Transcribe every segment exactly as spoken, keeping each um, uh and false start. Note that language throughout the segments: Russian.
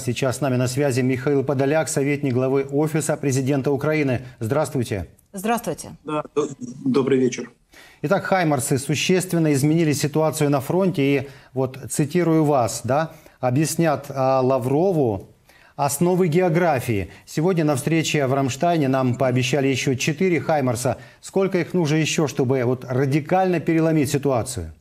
Сейчас с нами на связи Михаил Подоляк, советник главы Офиса президента Украины. Здравствуйте. Здравствуйте. Да, добрый вечер. Итак, хаймарсы существенно изменили ситуацию на фронте. И вот цитирую вас, да, объяснят а, Лаврову основы географии. Сегодня на встрече в Рамштайне нам пообещали еще четыре хаймарса. Сколько их нужно еще, чтобы вот радикально переломить ситуацию?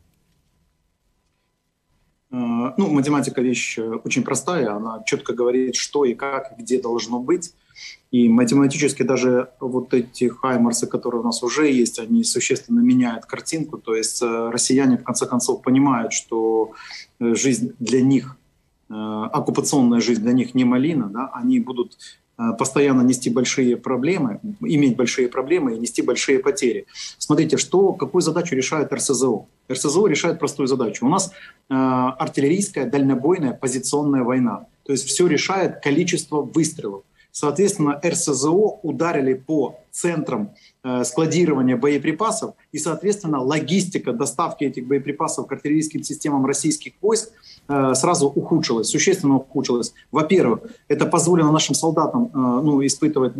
Ну, математика вещь очень простая, она четко говорит, что и как, где должно быть. И математически даже вот эти хаймарсы, которые у нас уже есть, они существенно меняют картинку. То есть россияне в конце концов понимают, что жизнь для них, оккупационная жизнь для них не малина, да? Они будут постоянно нести большие проблемы, иметь большие проблемы и нести большие потери. Смотрите, что, какую задачу решает эр эс зэ о? эр эс зэ о решает простую задачу. У нас э, артиллерийская, дальнобойная, позиционная война. То есть все решает количество выстрелов. Соответственно, эр эс зэ о ударили по центрам э, складирования боеприпасов, и, соответственно, логистика доставки этих боеприпасов к артиллерийским системам российских войск э, сразу ухудшилась, существенно ухудшилась. Во-первых, это позволило нашим солдатам э, ну, испытывать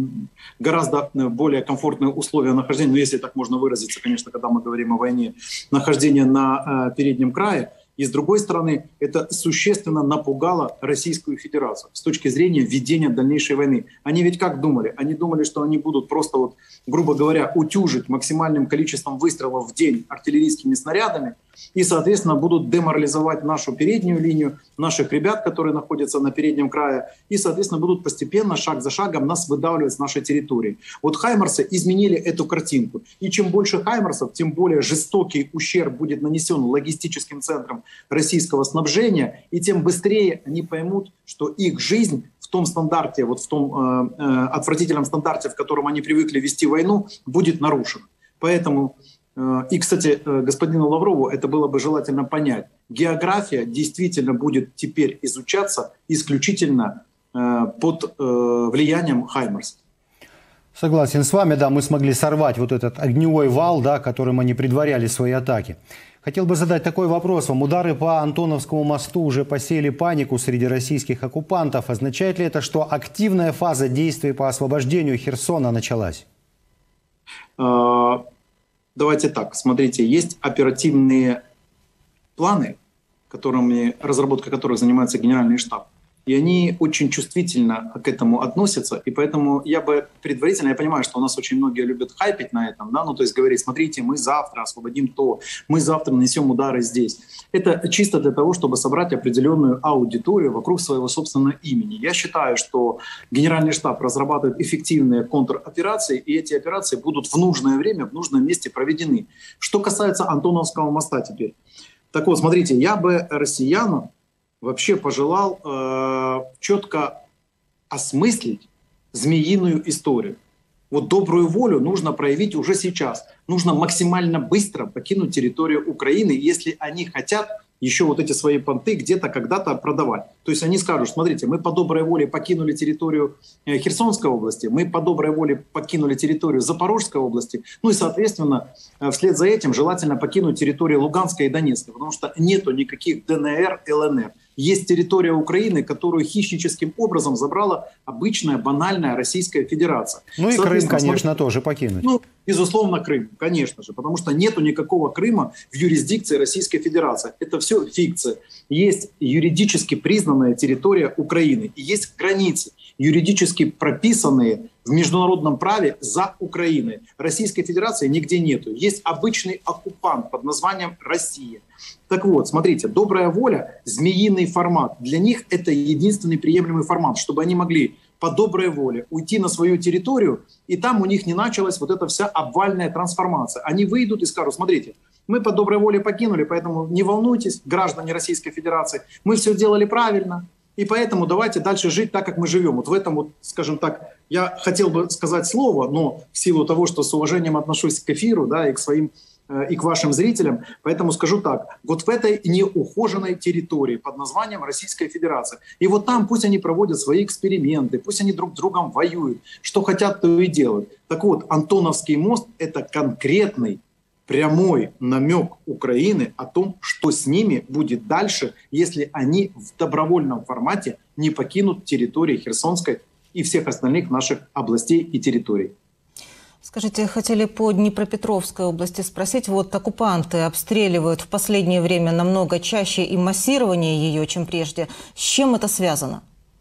гораздо более комфортные условия нахождения, ну, если так можно выразиться, конечно, когда мы говорим о войне, нахождения на э, переднем крае. И с другой стороны, это существенно напугало Российскую Федерацию с точки зрения ведения дальнейшей войны. Они ведь как думали? Они думали, что они будут просто, вот, грубо говоря, утюжить максимальным количеством выстрелов в день артиллерийскими снарядами и, соответственно, будут деморализовать нашу переднюю линию, наших ребят, которые находятся на переднем крае, и, соответственно, будут постепенно, шаг за шагом нас выдавливать с нашей территории. Вот хаймарсы изменили эту картинку. И чем больше хаймарсов, тем более жестокий ущерб будет нанесен логистическим центрам российского снабжения, и тем быстрее они поймут, что их жизнь в том стандарте, вот в том э, э, отвратительном стандарте, в котором они привыкли вести войну, будет нарушена. Поэтому, э, и, кстати, э, господину Лаврову это было бы желательно понять, география действительно будет теперь изучаться исключительно э, под э, влиянием хаймарсов. Согласен с вами, да, мы смогли сорвать вот этот огневой вал, да, которым они предваряли свои атаки. Хотел бы задать такой вопрос вам. Удары по Антоновскому мосту уже посеяли панику среди российских оккупантов. Означает ли это, что активная фаза действий по освобождению Херсона началась? Давайте так, смотрите, есть оперативные планы, которыми, разработкой которых занимается Генеральный штаб. И они очень чувствительно к этому относятся. И поэтому я бы предварительно, я понимаю, что у нас очень многие любят хайпить на этом, да, ну то есть говорить, смотрите, мы завтра освободим то, мы завтра нанесем удары здесь. Это чисто для того, чтобы собрать определенную аудиторию вокруг своего собственного имени. Я считаю, что Генеральный штаб разрабатывает эффективные контроперации, и эти операции будут в нужное время, в нужном месте проведены. Что касается Антоновского моста теперь. Так вот, смотрите, я бы россиянам вообще пожелал э, четко осмыслить змеиную историю. Вот добрую волю нужно проявить уже сейчас. Нужно максимально быстро покинуть территорию Украины, если они хотят еще вот эти свои понты где-то когда-то продавать. То есть они скажут, смотрите, мы по доброй воле покинули территорию Херсонской области, мы по доброй воле покинули территорию Запорожской области, ну и, соответственно, вслед за этим желательно покинуть территорию Луганской и Донецкой, потому что нету никаких дэ эн эр, эл эн эр. Есть территория Украины, которую хищническим образом забрала обычная банальная Российская Федерация. Ну и Крым, конечно, тоже покинуть. Ну, безусловно, Крым, конечно же, потому что нету никакого Крыма в юрисдикции Российской Федерации. Это все фикция. Есть юридически признанная территория Украины, и есть границы, юридически прописанные в международном праве за Украиной. Российской Федерации нигде нету. Есть обычный оккупант под названием Россия. Так вот, смотрите, добрая воля, змеиный формат. Для них это единственный приемлемый формат, чтобы они могли по доброй воле уйти на свою территорию, и там у них не началась вот эта вся обвальная трансформация. Они выйдут и скажут, смотрите, мы по доброй воле покинули, поэтому не волнуйтесь, граждане Российской Федерации, мы все делали правильно, и поэтому давайте дальше жить так, как мы живем. Вот в этом, вот, скажем так, я хотел бы сказать слово, но в силу того, что с уважением отношусь к эфиру, да, и к своим и к вашим зрителям. Поэтому скажу так, вот в этой неухоженной территории под названием Российская Федерация, и вот там пусть они проводят свои эксперименты, пусть они друг с другом воюют, что хотят, то и делают. Так вот, Антоновский мост — это конкретный прямой намек Украины о том, что с ними будет дальше, если они в добровольном формате не покинут территории Херсонской и всех остальных наших областей и территорий. Скажите, хотели по Днепропетровской области спросить. Вот оккупанты обстреливают в последнее время намного чаще и массирование ее, чем прежде. С чем это связано?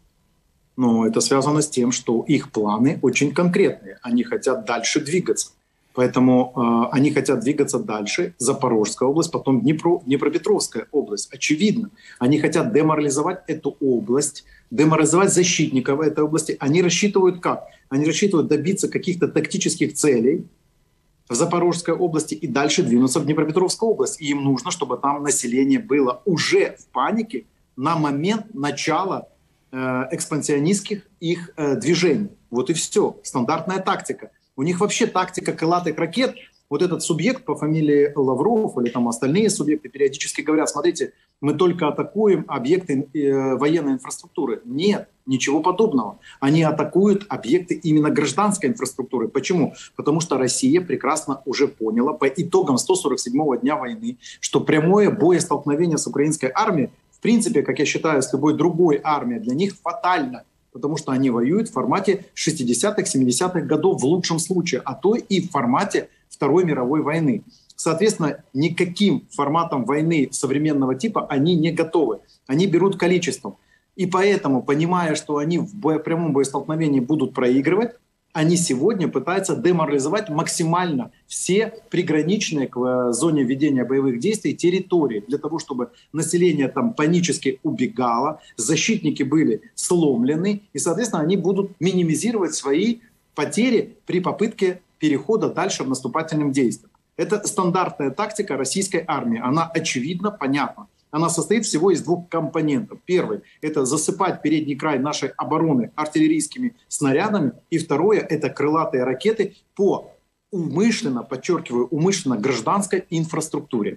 Ну, это связано с тем, что их планы очень конкретные. Они хотят дальше двигаться. Поэтому э, они хотят двигаться дальше. Запорожская область, потом Днепро, Днепропетровская область. Очевидно, они хотят деморализовать эту область, деморализовать защитников этой области. Они рассчитывают как? Они рассчитывают добиться каких-то тактических целей в Запорожской области и дальше двинуться в Днепропетровскую область. И им нужно, чтобы там население было уже в панике на момент начала э, экспансионистских их э, движений. Вот и все. Стандартная тактика. У них вообще тактика крылатых ракет. Вот этот субъект по фамилии Лавров или там остальные субъекты периодически говорят: смотрите, мы только атакуем объекты э, военной инфраструктуры. Нет, ничего подобного. Они атакуют объекты именно гражданской инфраструктуры. Почему? Потому что Россия прекрасно уже поняла по итогам сто сорок седьмого дня войны, что прямое боестолкновение с украинской армией, в принципе, как я считаю, с любой другой армией, для них фатально. Потому что они воюют в формате шестидесятых, семидесятых годов в лучшем случае, а то и в формате Второй мировой войны. Соответственно, никаким форматом войны современного типа они не готовы. Они берут количеством. И поэтому, понимая, что они в бо- прямом боестолкновении будут проигрывать, они сегодня пытаются деморализовать максимально все приграничные к зоне ведения боевых действий территории, для того, чтобы население там панически убегало, защитники были сломлены, и, соответственно, они будут минимизировать свои потери при попытке перехода дальше в наступательным действиям. Это стандартная тактика российской армии. Она очевидно, понятна. Она состоит всего из двух компонентов. Первый – это засыпать передний край нашей обороны артиллерийскими снарядами. И второе – это крылатые ракеты по умышленно, подчеркиваю, умышленно гражданской инфраструктуре.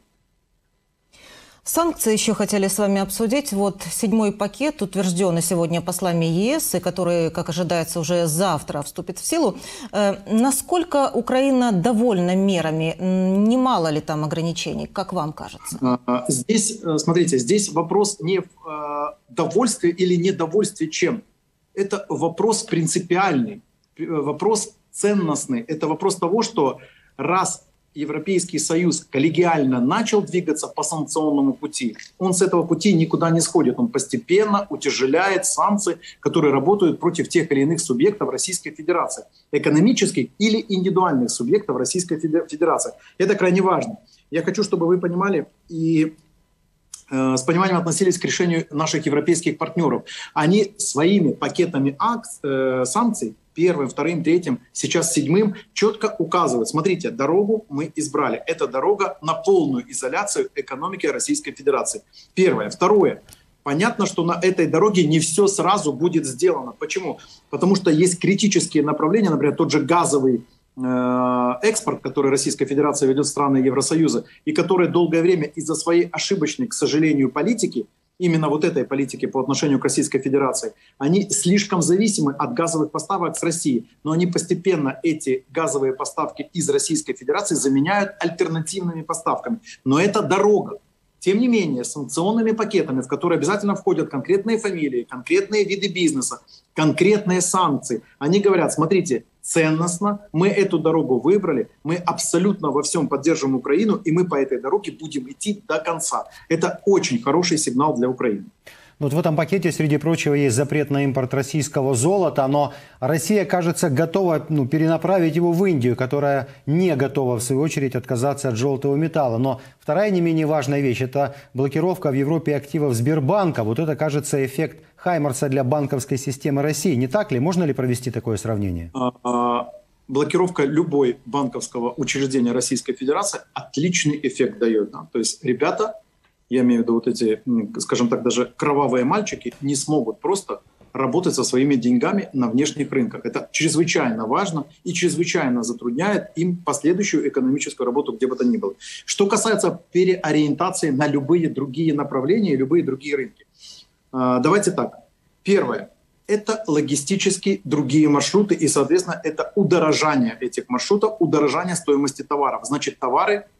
Санкции еще хотели с вами обсудить. Вот седьмой пакет, утвержденный сегодня послами ЕС, и который, как ожидается, уже завтра вступит в силу. Э, насколько Украина довольна мерами? Немало ли там ограничений, как вам кажется? Здесь, смотрите, здесь вопрос не в довольстве или недовольстве чем. Это вопрос принципиальный, вопрос ценностный. Это вопрос того, что раз Европейский Союз коллегиально начал двигаться по санкционному пути, он с этого пути никуда не сходит. Он постепенно утяжеляет санкции, которые работают против тех или иных субъектов Российской Федерации. Экономических или индивидуальных субъектов Российской Федерации. Это крайне важно. Я хочу, чтобы вы понимали и э, с пониманием относились к решению наших европейских партнеров. Они своими пакетами акт, э, санкций, первым, вторым, третьим, сейчас седьмым, четко указывают. Смотрите, дорогу мы избрали. Это дорога на полную изоляцию экономики Российской Федерации. Первое. Второе. Понятно, что на этой дороге не все сразу будет сделано. Почему? Потому что есть критические направления, например, тот же газовый э, экспорт, который Российская Федерация ведет в страны Евросоюза, и который долгое время из-за своей ошибочной, к сожалению, политики, именно вот этой политики по отношению к Российской Федерации, они слишком зависимы от газовых поставок с России. Но они постепенно эти газовые поставки из Российской Федерации заменяют альтернативными поставками. Но это дорога. Тем не менее, санкционными пакетами, в которые обязательно входят конкретные фамилии, конкретные виды бизнеса, конкретные санкции, они говорят: смотрите, ценностно, мы эту дорогу выбрали, мы абсолютно во всем поддерживаем Украину, и мы по этой дороге будем идти до конца. Это очень хороший сигнал для Украины. Вот в этом пакете, среди прочего, есть запрет на импорт российского золота, но Россия, кажется, готова ну, перенаправить его в Индию, которая не готова, в свою очередь, отказаться от желтого металла. Но вторая не менее важная вещь – это блокировка в Европе активов Сбербанка. Вот это, кажется, эффект Хаймарса для банковской системы России. Не так ли? Можно ли провести такое сравнение? Блокировка любой банковского учреждения Российской Федерации отличный эффект дает нам. То есть ребята, я имею в виду вот эти, скажем так, даже кровавые мальчики, не смогут просто работать со своими деньгами на внешних рынках. Это чрезвычайно важно и чрезвычайно затрудняет им последующую экономическую работу, где бы то ни было. Что касается переориентации на любые другие направления и любые другие рынки. Давайте так. Первое. Это логистически другие маршруты и, соответственно, это удорожание этих маршрутов, удорожание стоимости товаров. Значит, товары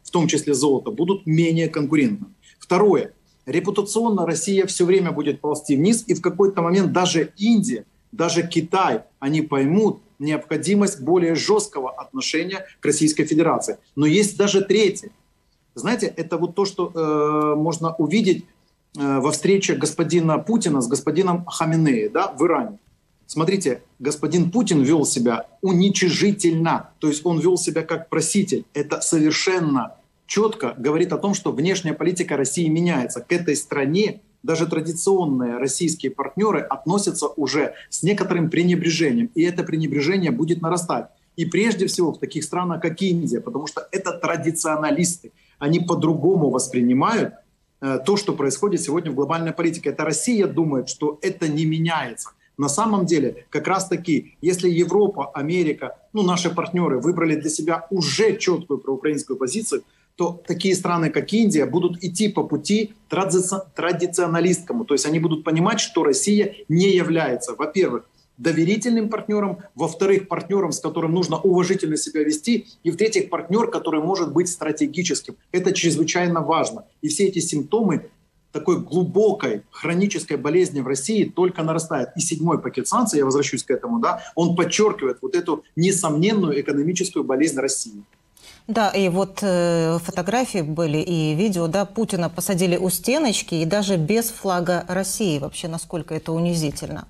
в том числе золото, будут менее конкурентны. Второе. Репутационно Россия все время будет ползти вниз, и в какой-то момент даже Индия, даже Китай, они поймут необходимость более жесткого отношения к Российской Федерации. Но есть даже третье. Знаете, это вот то, что э, можно увидеть э, во встрече господина Путина с господином Хаменеи, да, в Иране. Смотрите, господин Путин вел себя уничижительно, то есть он вел себя как проситель. Это совершенно четко говорит о том, что внешняя политика России меняется. К этой стране даже традиционные российские партнеры относятся уже с некоторым пренебрежением. И это пренебрежение будет нарастать. И прежде всего в таких странах, как Индия, потому что это традиционалисты. Они по-другому воспринимают э, то, что происходит сегодня в глобальной политике. Это Россия думает, что это не меняется. На самом деле, как раз таки, если Европа, Америка, ну, наши партнеры выбрали для себя уже четкую проукраинскую позицию, то такие страны, как Индия, будут идти по пути традици- традиционалистскому. То есть они будут понимать, что Россия не является, во-первых, доверительным партнером, во-вторых, партнером, с которым нужно уважительно себя вести, и в-третьих, партнер, который может быть стратегическим. Это чрезвычайно важно. И все эти симптомы такой глубокой хронической болезни в России только нарастают. И седьмой пакет санкций, я возвращусь к этому, да, он подчеркивает вот эту несомненную экономическую болезнь России. Да, и вот э, фотографии были и видео, да, Путина посадили у стеночки и даже без флага России. Вообще, насколько это унизительно.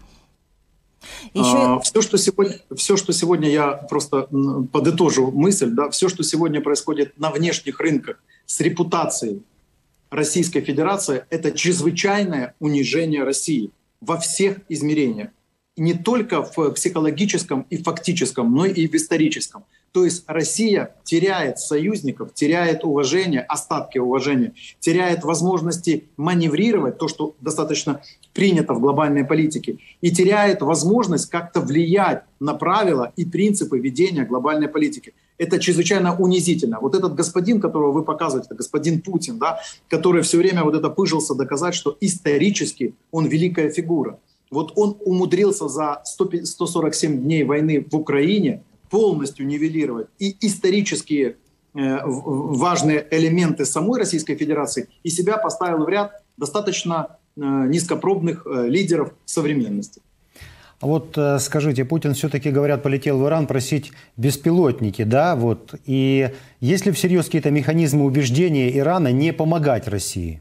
Еще... А, все, что сегодня, все, что сегодня, я просто подытожу мысль, да, все, что сегодня происходит на внешних рынках с репутацией Российской Федерации, это чрезвычайное унижение России во всех измерениях. И не только в психологическом и фактическом, но и в историческом. То есть Россия теряет союзников, теряет уважение, остатки уважения, теряет возможности маневрировать, то, что достаточно принято в глобальной политике, и теряет возможность как-то влиять на правила и принципы ведения глобальной политики. Это чрезвычайно унизительно. Вот этот господин, которого вы показываете, господин Путин, да, который все время вот это пыжился доказать, что исторически он великая фигура. Вот он умудрился за сто сорок семь дней войны в Украине полностью нивелировать и исторические э, важные элементы самой Российской Федерации, и себя поставил в ряд достаточно э, низкопробных э, лидеров современности. Вот скажите, Путин все-таки, говорят, полетел в Иран просить беспилотники, да, вот, и есть ли всерьез какие-то механизмы убеждения Ирана не помогать России?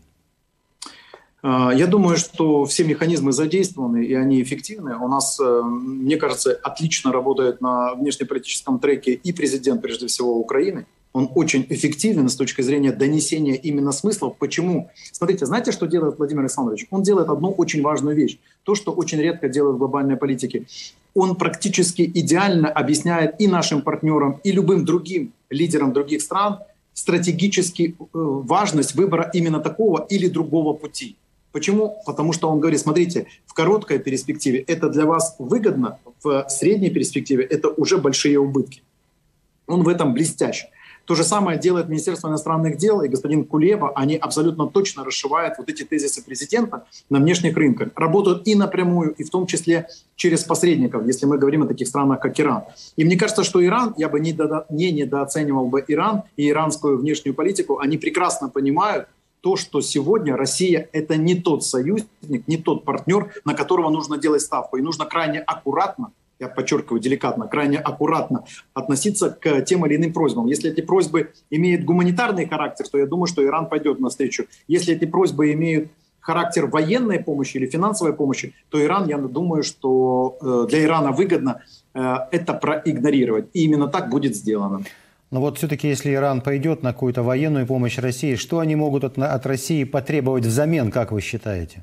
Я думаю, что все механизмы задействованы, и они эффективны. У нас, мне кажется, отлично работает на внешнеполитическом треке и президент, прежде всего, Украины. Он очень эффективен с точки зрения донесения именно смыслов. Почему? Смотрите, знаете, что делает Владимир Александрович? Он делает одну очень важную вещь. То, что очень редко делают в глобальной политике. Он практически идеально объясняет и нашим партнерам, и любым другим лидерам других стран стратегически важность выбора именно такого или другого пути. Почему? Потому что он говорит, смотрите, в короткой перспективе это для вас выгодно, в средней перспективе это уже большие убытки. Он в этом блестящ. То же самое делает Министерство иностранных дел и господин Кулеба. Они абсолютно точно расшивают вот эти тезисы президента на внешних рынках. Работают и напрямую, и в том числе через посредников, если мы говорим о таких странах, как Иран. И мне кажется, что Иран, я бы не, недо, не недооценивал бы Иран и иранскую внешнюю политику. Они прекрасно понимают то, что сегодня Россия — это не тот союзник, не тот партнер, на которого нужно делать ставку. И нужно крайне аккуратно, я подчеркиваю, деликатно, крайне аккуратно относиться к тем или иным просьбам. Если эти просьбы имеют гуманитарный характер, то я думаю, что Иран пойдет навстречу. Если эти просьбы имеют характер военной помощи или финансовой помощи, то Иран, я думаю, что для Ирана выгодно это проигнорировать. И именно так будет сделано. Но вот все-таки, если Иран пойдет на какую-то военную помощь России, что они могут от, от России потребовать взамен, как вы считаете?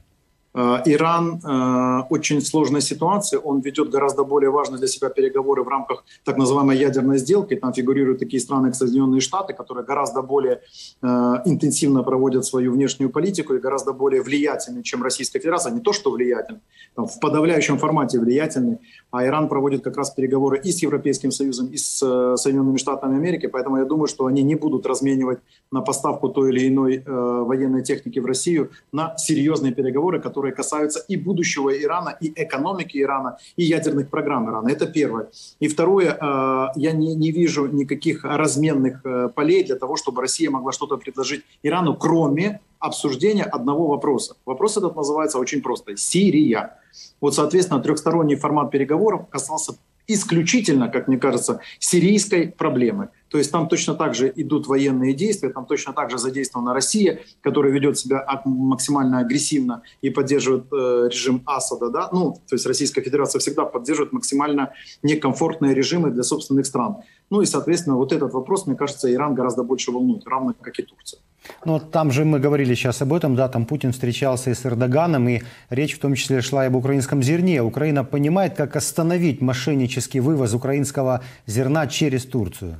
Иран э, очень в сложной ситуации, он ведет гораздо более важные для себя переговоры в рамках так называемой ядерной сделки. Там фигурируют такие страны, как Соединенные Штаты, которые гораздо более э, интенсивно проводят свою внешнюю политику и гораздо более влиятельны, чем Российская Федерация. Не то, что влиятельны, там, в подавляющем формате влиятельны, а Иран проводит как раз переговоры и с Европейским Союзом, и с э, Соединенными Штатами Америки, поэтому я думаю, что они не будут разменивать на поставку той или иной э, военной техники в Россию на серьезные переговоры, которые которые касаются и будущего Ирана, и экономики Ирана, и ядерных программ Ирана. Это первое. И второе, я не, не вижу никаких разменных полей для того, чтобы Россия могла что-то предложить Ирану, кроме обсуждения одного вопроса. Вопрос этот называется очень просто – Сирия. Вот, соответственно, трехсторонний формат переговоров касался исключительно, как мне кажется, сирийской проблемы. То есть там точно так же идут военные действия, там точно так же задействована Россия, которая ведет себя максимально агрессивно и поддерживает э, режим Асада. Да? Ну, то есть Российская Федерация всегда поддерживает максимально некомфортные режимы для собственных стран. Ну и, соответственно, вот этот вопрос, мне кажется, Иран гораздо больше волнует, равно как и Турция. Ну, там же мы говорили сейчас об этом, да, там Путин встречался и с Эрдоганом, и речь в том числе шла и об украинском зерне. Украина понимает, как остановить мошеннический вывоз украинского зерна через Турцию?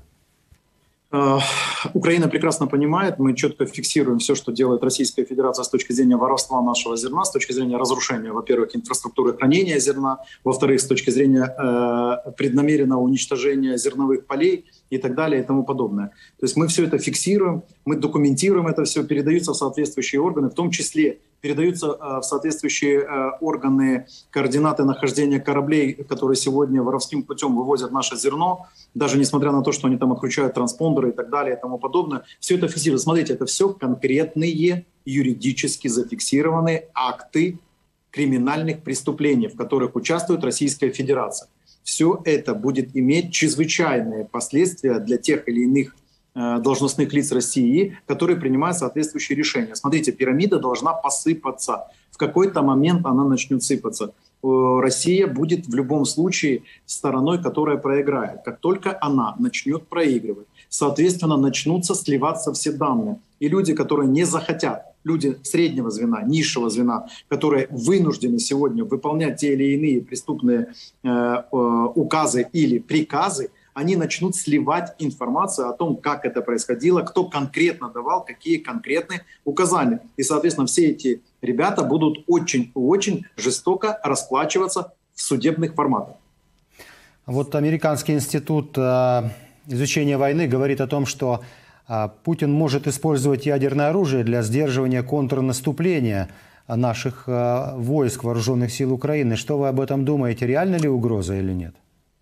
Украина прекрасно понимает, мы четко фиксируем все, что делает Российская Федерация с точки зрения воровства нашего зерна, с точки зрения разрушения, во-первых, инфраструктуры хранения зерна, во-вторых, с точки зрения э, преднамеренного уничтожения зерновых полей и так далее и тому подобное. То есть мы все это фиксируем, мы документируем это все, передаются в соответствующие органы, в том числе передаются э, в соответствующие э, органы координаты нахождения кораблей, которые сегодня воровским путем вывозят наше зерно, даже несмотря на то, что они там отключают транспондеры и так далее и тому подобное. Все это фиксируется. Смотрите, это все конкретные юридически зафиксированные акты криминальных преступлений, в которых участвует Российская Федерация. Все это будет иметь чрезвычайные последствия для тех или иных э, должностных лиц России, которые принимают соответствующие решения. Смотрите, пирамида должна посыпаться. В какой-то момент она начнет сыпаться. Россия будет в любом случае стороной, которая проиграет. Как только она начнет проигрывать, соответственно, начнутся сливаться все данные. И люди, которые не захотят, люди среднего звена, низшего звена, которые вынуждены сегодня выполнять те или иные преступные э, э, указы или приказы, они начнут сливать информацию о том, как это происходило, кто конкретно давал, какие конкретные указания. И, соответственно, все эти ребята будут очень-очень жестоко расплачиваться в судебных форматах. Вот Американский институт э, изучения войны говорит о том, что э, Путин может использовать ядерное оружие для сдерживания контрнаступления наших э, войск, вооруженных сил Украины. Что вы об этом думаете? Реальна ли угроза или нет?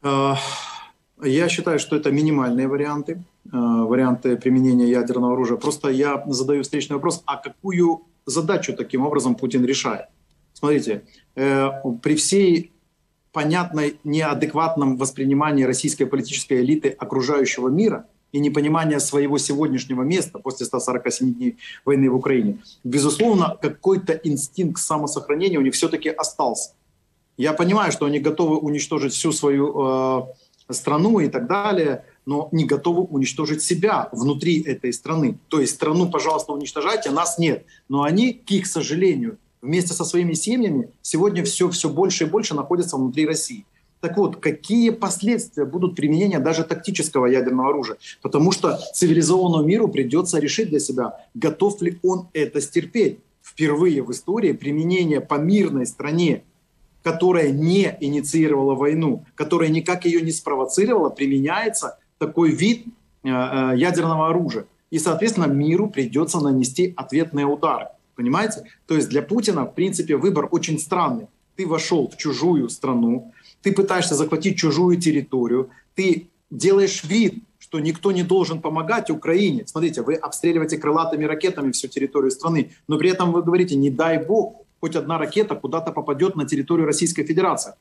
Я считаю, что это минимальные варианты, варианты применения ядерного оружия. Просто я задаю встречный вопрос, а какую задачу таким образом Путин решает? Смотрите, при всей понятной неадекватном воспринимании российской политической элиты окружающего мира и непонимания своего сегодняшнего места после ста сорока семи дней войны в Украине, безусловно, какой-то инстинкт самосохранения у них все-таки остался. Я понимаю, что они готовы уничтожить всю свою э, страну и так далее, но не готовы уничтожить себя внутри этой страны. То есть страну, пожалуйста, уничтожайте, а нас нет. Но они, к их сожалению, вместе со своими семьями сегодня все, все больше и больше находятся внутри России. Так вот, какие последствия будут применения даже тактического ядерного оружия? Потому что цивилизованному миру придется решить для себя, готов ли он это стерпеть. Впервые в истории применение по мирной стране, которая не инициировала войну, которая никак ее не спровоцировала, применяется такой вид э, э, ядерного оружия. И, соответственно, миру придется нанести ответные удары. Понимаете? То есть для Путина, в принципе, выбор очень странный. Ты вошел в чужую страну, ты пытаешься захватить чужую территорию, ты делаешь вид, что никто не должен помогать Украине. Смотрите, вы обстреливаете крылатыми ракетами всю территорию страны, но при этом вы говорите, не дай бог, хоть одна ракета куда-то попадет на территорию Российской Федерации.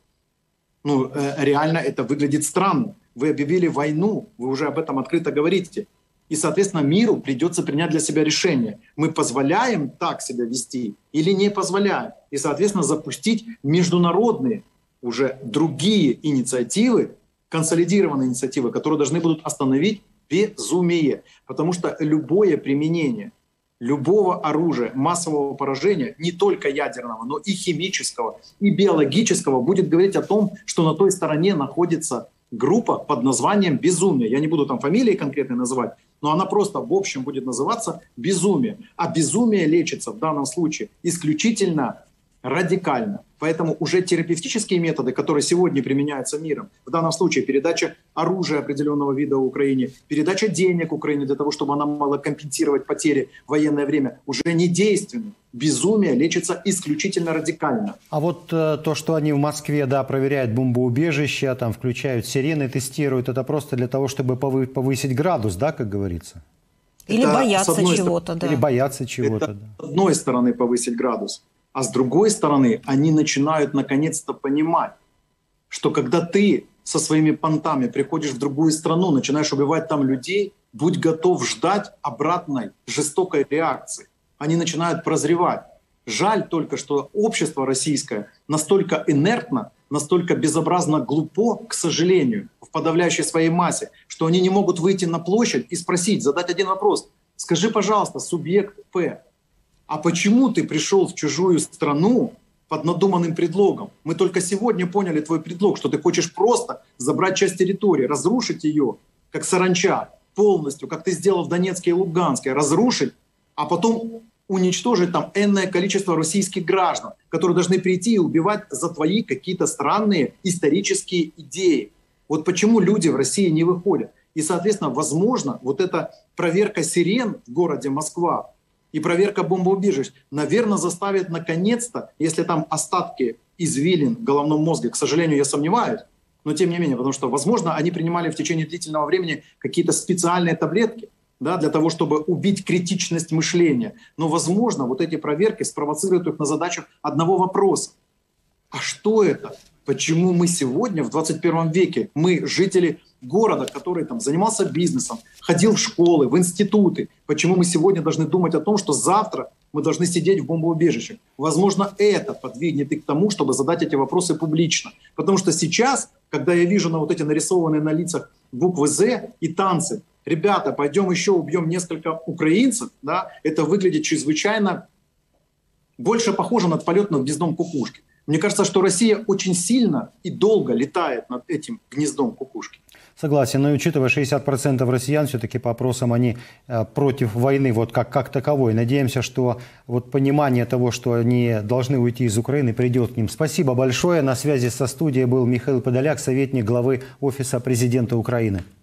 Ну, э, реально это выглядит странно. Вы объявили войну, вы уже об этом открыто говорите. И, соответственно, миру придется принять для себя решение. Мы позволяем так себя вести или не позволяем? И, соответственно, запустить международные, уже другие инициативы, консолидированные инициативы, которые должны будут остановить безумие. Потому что любое применение любого оружия массового поражения, не только ядерного, но и химического, и биологического, будет говорить о том, что на той стороне находится группа под названием «безумие». Я не буду там фамилии конкретно называть, но она просто в общем будет называться «безумие». А безумие лечится в данном случае исключительно радикально. Поэтому уже терапевтические методы, которые сегодня применяются миром, в данном случае передача оружия определенного вида Украине, передача денег Украине для того, чтобы она могла компенсировать потери в военное время, уже не действенны. Безумие лечится исключительно радикально. А вот э, то, что они в Москве, да, проверяют бомбоубежища, там включают сирены, тестируют, это просто для того, чтобы повы- повысить градус, да, как говорится? Или Это, боятся с чего-то, да. Или боятся чего-то, Это, да. с одной стороны, повысить градус, а с другой стороны, они начинают наконец-то понимать, что когда ты со своими понтами приходишь в другую страну, начинаешь убивать там людей, будь готов ждать обратной жестокой реакции. Они начинают прозревать. Жаль только, что общество российское настолько инертно, настолько безобразно глупо, к сожалению, в подавляющей своей массе, что они не могут выйти на площадь и спросить, задать один вопрос. Скажи, пожалуйста, субъект П, а почему ты пришел в чужую страну под надуманным предлогом? Мы только сегодня поняли твой предлог, что ты хочешь просто забрать часть территории, разрушить ее, как саранча, полностью, как ты сделал в Донецке и Луганске, разрушить, а потом уничтожить там энное количество российских граждан, которые должны прийти и убивать за твои какие-то странные исторические идеи. Вот почему люди в России не выходят. И, соответственно, возможно, вот эта проверка сирен в городе Москва и проверка бомбоубежищ, наверное, заставит наконец-то, если там остатки извилин в головном мозге, к сожалению, я сомневаюсь, но тем не менее, потому что, возможно, они принимали в течение длительного времени какие-то специальные таблетки, да, для того, чтобы убить критичность мышления. Но, возможно, вот эти проверки спровоцируют их на задачу одного вопроса. А что это? Почему мы сегодня, в двадцать первом веке, мы, жители города, который там занимался бизнесом, ходил в школы, в институты, почему мы сегодня должны думать о том, что завтра мы должны сидеть в бомбоубежище? Возможно, это подвигнет их к тому, чтобы задать эти вопросы публично. Потому что сейчас, когда я вижу на вот эти нарисованные на лицах буквы «З» и танцы, ребята, пойдем еще убьем несколько украинцев, да, это выглядит чрезвычайно больше похоже на полет над гнездом кукушки. Мне кажется, что Россия очень сильно и долго летает над этим гнездом кукушки. Согласен, но учитывая шестьдесят процентов россиян, все-таки по опросам они э, против войны вот как, как таковой. Надеемся, что вот понимание того, что они должны уйти из Украины, придет к ним. Спасибо большое. На связи со студией был Михаил Подоляк, советник главы Офиса президента Украины.